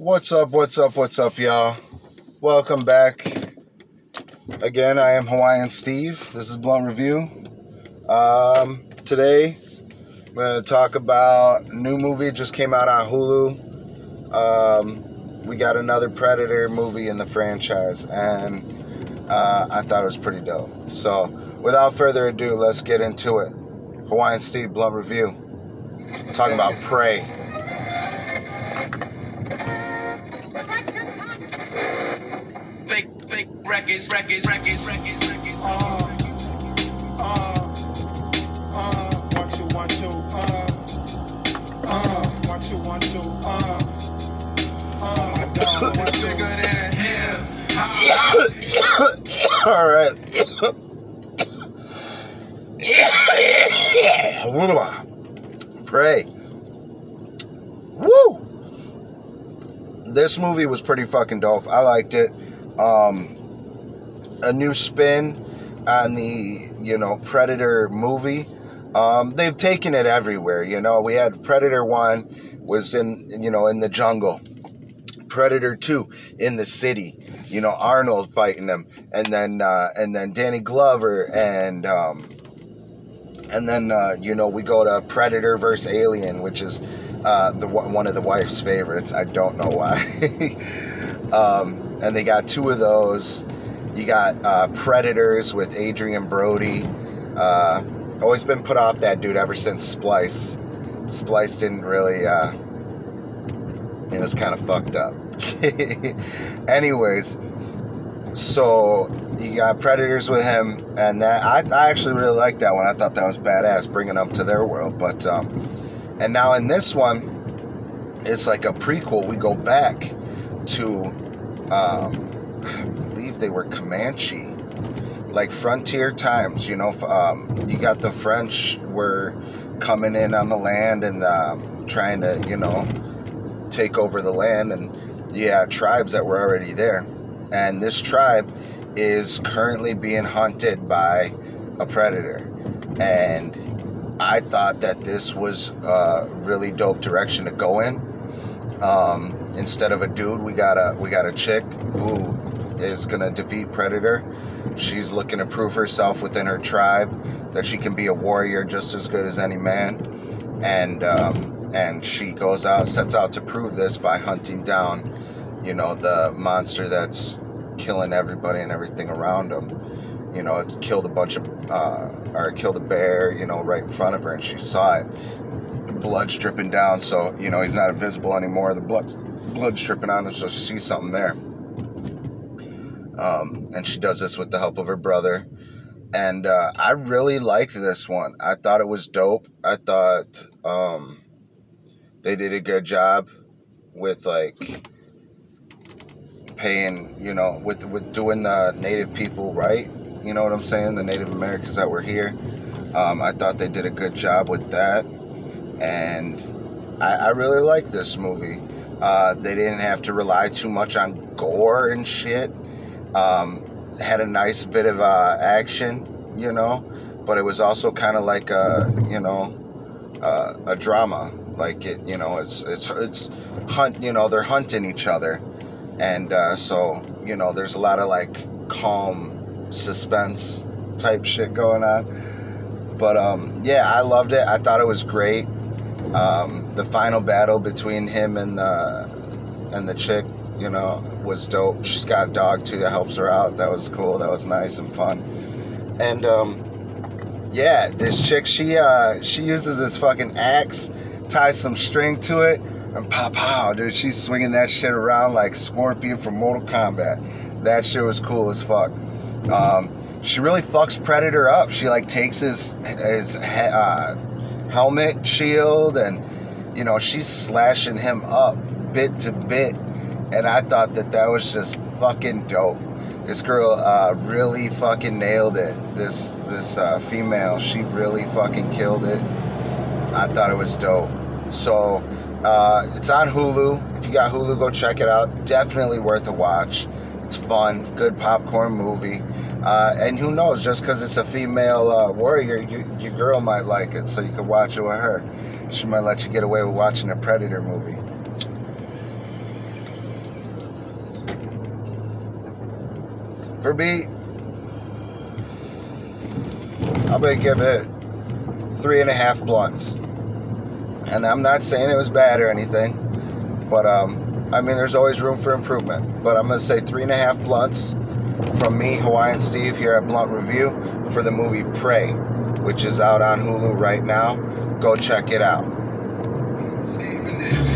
What's up, y'all? Welcome back. Again, I am Hawaiian Steve. This is Blunt Review. Today, I'm going to talk about a new movie just came out on Hulu. We got another Predator movie in the franchise, and I thought it was pretty dope. So, without further ado, let's get into it. Hawaiian Steve, Blunt Review. Talking about Prey. Fake records. 1, 2, 1, 2. 1, 2, 1, 2. Bigger than him. All right. Prey. Woo! This movie was pretty fucking dope. I liked it. A new spin on the, Predator movie. They've taken it everywhere, We had Predator 1 was in the jungle. Predator 2 in the city. Arnold fighting him. And then Danny Glover and then we go to Predator vs. Alien, which is one of the wife's favorites. I don't know why. And they got 2 of those. You got Predators with Adrian Brody. Always been put off that dude ever since Splice. Splice didn't really, it was kind of fucked up. Anyways, so you got Predators with him, and that I actually really liked that one. I thought that was badass, bringing them to their world. But and now in this one, it's like a prequel. We go back to I believe they were Comanche, like frontier times. You got the French were coming in on the land and trying to take over the land, and tribes that were already there. And this tribe is currently being hunted by a predator. And I thought that this was a really dope direction to go in. Instead of a dude, we got a chick who is gonna defeat Predator. She's looking to prove herself within her tribe that she can be a warrior just as good as any man. And she sets out to prove this by hunting down, the monster that's killing everybody and everything around him. It killed killed a bear, right in front of her, and she saw it. The blood's dripping down, so, he's not invisible anymore. The blood's dripping on him, so she sees something there. And she does this with the help of her brother. And I really liked this one. I thought it was dope. I thought they did a good job with, paying, with doing the Native people right. You know what I'm saying? The Native Americans that were here. I thought they did a good job with that. And I really liked this movie. They didn't have to rely too much on gore and shit. Had a nice bit of action, but it was also kind of like a drama. Like it's hunt. They're hunting each other, and so there's a lot of calm suspense type shit going on. But I loved it. I thought it was great. The final battle between him and the chick, was dope. She's got a dog too that helps her out. That was cool. That was nice and fun. And this chick, she uses this fucking axe, ties some string to it, and pow, dude, she's swinging that shit around like Scorpion from Mortal Kombat. That shit was cool as fuck. She really fucks Predator up. She takes his helmet, shield, and she's slashing him up bit to bit. And I thought that was just fucking dope. This girl really fucking nailed it. This female, she really fucking killed it. I thought it was dope. So it's on Hulu. If you got Hulu, go check it out. Definitely worth a watch. It's fun, good popcorn movie. And who knows, just because it's a female warrior, your girl might like it, so you can watch it with her. She might let you get away with watching a Predator movie. For me, I'm going to give it 3.5 blunts. And I'm not saying it was bad or anything, but I mean, there's always room for improvement. But I'm going to say 3.5 blunts from me, Hawaiian Steve, here at Blunt Review for the movie Prey, which is out on Hulu right now. Go check it out. Saving this.